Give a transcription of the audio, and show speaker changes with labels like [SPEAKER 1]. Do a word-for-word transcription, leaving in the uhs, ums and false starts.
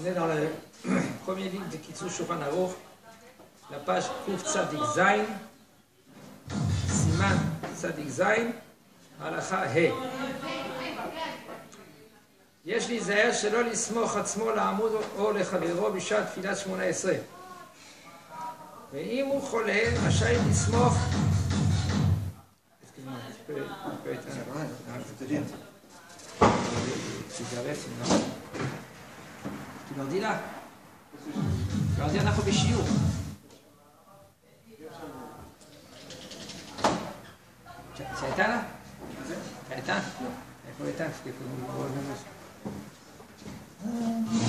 [SPEAKER 1] On est dans le premier livre de Kitzur Shulchan Aruch, la page Kuf Tzadik Zayin, Siman Tzadik Zayin, הלכה ה' יש להיזהר שלא לסמוך עצמו לעמוד או לחברו בשעת תפילת שמונה עשרה, ואם הוא חולה רשאי לסמוך. Tu leur dis là. Tu leur dis אנחנו בשיעור. אתה איתן לה? אתה איתן? איפה איתן?